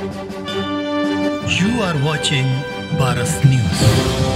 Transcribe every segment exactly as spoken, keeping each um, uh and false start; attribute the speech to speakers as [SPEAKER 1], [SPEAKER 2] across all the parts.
[SPEAKER 1] You are watching Paras News.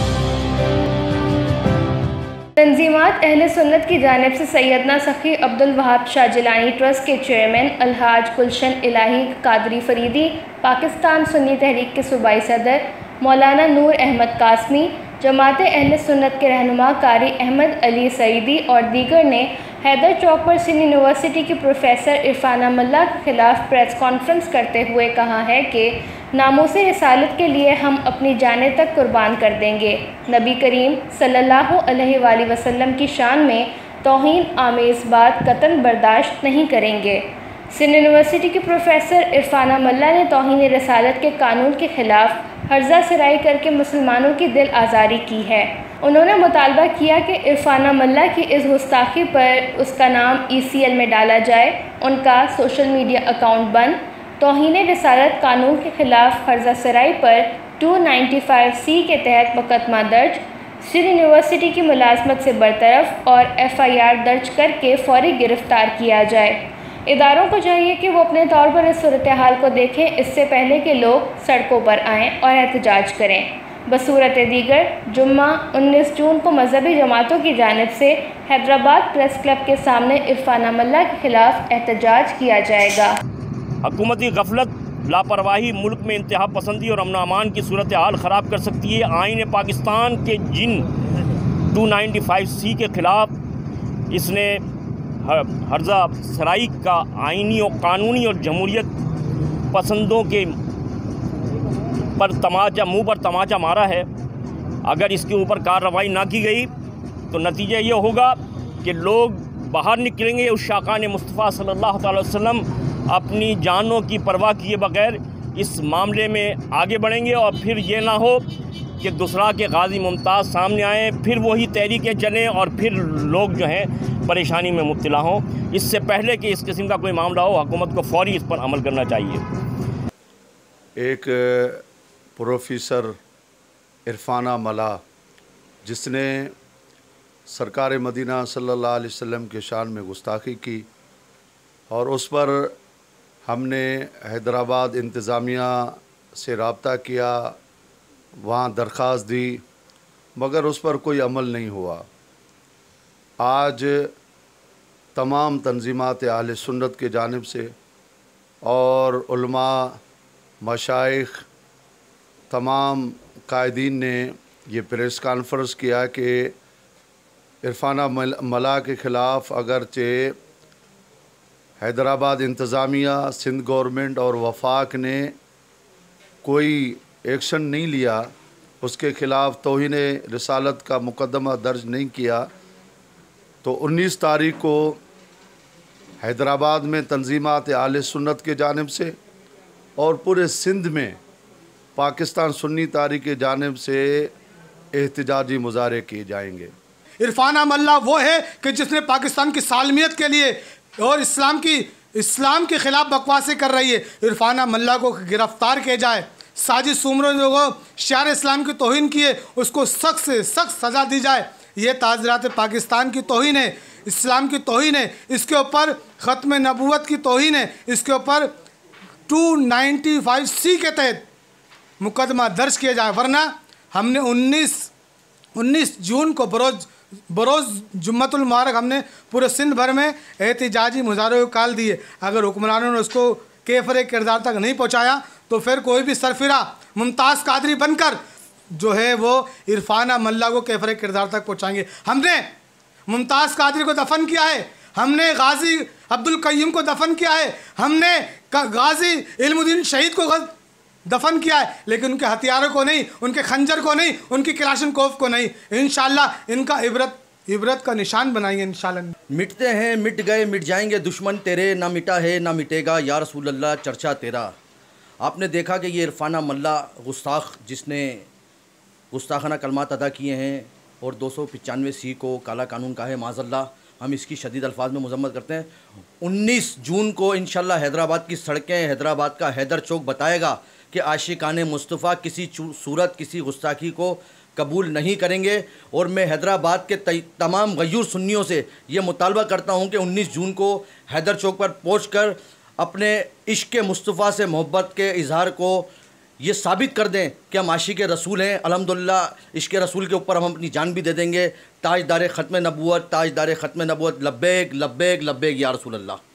[SPEAKER 2] तंजीमात अहले सुन्नत की जानिब से सैयदना सखी अब्दुल वहाब शाह जिलानी ट्रस्ट के चेयरमैन अलहाज गुलशन इलाही कादरी फरीदी, पाकिस्तान सुन्नी तहरीक के सूबाई सदर मौलाना नूर अहमद कासमी, जमात अहले सुन्नत के रहनुमा कारी अहमद अली सईदी और दीगर ने हैदर चौक पर सिंध यूनिवर्सिटी की प्रोफेसर इरफाना मल्ला के ख़िलाफ़ प्रेस कॉन्फ्रेंस करते हुए कहा है कि नामूसे रिसालत के लिए हम अपनी जानें तक कुर्बान कर देंगे। नबी करीम सल्लल्लाहु अलैहि वसल्लम की शान में तौहीन आमेज़ बात कतन बर्दाश्त नहीं करेंगे। सिंध यूनिवर्सिटी की प्रोफेसर इरफाना मल्ला ने तौहीन रिसालत के कानून के ख़िलाफ़ हर्जा सराई करके मुसलमानों की दिल आज़ारी की है। उन्होंने मुतालबा किया कि इरफाना मल्ला की इस गुस्ताखी पर उसका नाम ई सी एल में डाला जाए, उनका सोशल मीडिया अकाउंट बंद, तौहीन रिसालत कानून के ख़िलाफ़ हर्जा सराई पर दो सौ पचानवे सी के तहत मुकदमा दर्ज, सिंध यूनिवर्सिटी की मुलाजमत से बरतरफ और एफ़ आई आर दर्ज करके फौरी गिरफ़्तार किया जाए। इदारों को चाहिए कि वो अपने तौर पर इस सूरत हाल को देखें, इससे पहले कि लोग सड़कों पर आएँ और एहतजाज करें। बसूरत दीगर जुम्मा उन्नीस जून को मजहबी जमातों की जानिब से हैदराबाद प्रेस क्लब के सामने इरफाना मल्ला के ख़िलाफ़ एहतजाज किया जाएगा।
[SPEAKER 3] हुकूमती गफलत लापरवाही मुल्क में इंतहा पसंदी और अमन अमान की सूरत हाल ख़राब कर सकती है। आईन पाकिस्तान के जिन दो सौ पचानवे सी के ख़िलाफ़ इसने हर्जा सराई का आइनी और कानूनी और जमहूरियत पसंदों के पर तमाचा मुंह पर तमाचा मारा है। अगर इसके ऊपर कार्रवाई ना की गई तो नतीजा ये होगा कि लोग बाहर निकलेंगे। उस शाकान मुस्तफ़ा सल्लल्लाहु अलैहि वसल्लम अपनी जानों की परवाह किए बगैर इस मामले में आगे बढ़ेंगे और फिर ये ना हो कि दूसरा के गाजी मुमताज़ सामने आए, फिर वही तहरीकें चलें और फिर लोग जो हैं परेशानी में मुब्तला हों। इससे पहले कि इस किस्म का कोई मामला हो, हुकूमत को फौरी इस पर अमल करना चाहिए।
[SPEAKER 4] एक प्रोफेसर इरफाना मल्ला जिसने सरकार मदीना सल्लल्लाहु अलैहि वसल्लम के शान में गुस्ताखी की और उस पर हमने हैदराबाद इंतज़ामिया से रब्ता किया, वहाँ दरख्वास्त दी, मगर उस पर कोई अमल नहीं हुआ। आज तमाम तंजीमात अहले सुन्नत के जानिब से और उलमा, मशाइख, तमाम कायदीन ने ये प्रेस कॉन्फ्रेंस किया कि इरफाना मल्ला के ख़िलाफ़ अगरचे हैदराबाद इंतज़ामिया, सिंध गवर्नमेंट और वफाक ने कोई एक्शन नहीं लिया, उसके ख़िलाफ़ तौहीन रिसालत का मुकदमा दर्ज नहीं किया, तो उन्नीस तारीख को हैदराबाद में तंजीमात अहले सुन्नत के जानिब से और पूरे सिंध में पाकिस्तान सुन्नी तारीख के जानिब से एहतजाजी मुजाहरे किए जाएंगे।
[SPEAKER 5] इरफाना मल्ला वो है कि जिसने पाकिस्तान की सालमियत के लिए और इस्लाम की इस्लाम के ख़िलाफ़ बकवासें कर रही है। इरफाना मल्ला को गिरफ़्तार किया जाए। साजिश उम्र जो शार इस्लाम की तौहीन की है उसको सख्त से सख्त सज़ा दी जाए। ये ताज़रात पाकिस्तान की तौहीन है, इस्लाम की तौहीन है, इसके ऊपर ख़त्म नबूवत की तौहीन है, इसके ऊपर दो सौ पचानवे सी के तहत मुकदमा दर्ज किया जाए। वरना हमने उन्नीस उन्नीस जून को बरोज़ बरोज़ जुम्मतुल मुबारक हमने पूरे सिंध भर में एहतजाजी मुजाहरे को काल दिए। अगर हुक्मरानों ने उसको केफरे किरदार तक नहीं पहुँचाया तो फिर कोई भी सरफिरा मुमताज़ कादरी बनकर जो है वो इरफाना मल्ला को केफरे किरदार तक पहुँचाएंगे। हमने मुमताज़ कादरी को दफन किया है, हमने गाजी अब्दुल कय्यूम को दफन किया है, हमने गाजी इल्मुद्दीन शहीद को दफन किया है, लेकिन उनके हथियारों को नहीं, उनके खंजर को नहीं, उनकी क्लाशनकोफ को नहीं। इंशाअल्लाह इनका इबरत इबरत का निशान बनाएंगे इंशाअल्लाह।
[SPEAKER 6] मिटते हैं मिट गए मिट जाएंगे दुश्मन तेरे, ना मिटा है ना मिटेगा या रसूल अल्लाह चर्चा तेरा। आपने देखा कि ये इरफाना मल्ला गुस्ताख जिसने गुस्ताखाना कलमात अदा किए हैं और दो सौ पचानवे सी को काला कानून का है, माज़अल्लाह हम इसकी शदीद अल्फाज में मजम्मत करते हैं। उन्नीस जून को इंशाअल्लाह हैदराबाद की सड़कें, हैदराबाद का हैदर चौक बताएगा कि आशिकाने मुस्तफ़ा किसी सूरत किसी गुस्ताखी को कबूल नहीं करेंगे। और मैं हैदराबाद के तमाम गयूर सुन्नियों से ये मुतालबा करता हूँ कि उन्नीस जून को हैदर चौक पर पहुँच कर अपने इश्क मुस्तफ़ा से मोहब्बत के इजहार को ये साबित कर दें कि हम आशिक़ रसूल हैं। अल्हम्दुलिल्लाह इश्क रसूल के ऊपर हम अपनी जान भी दे देंगे। ताजदार ख़त्म नबूवत, ताजदार ख़त्म नबूवत, लब्बैक लब्बैक लब्बैक या रसूल अल्लाह।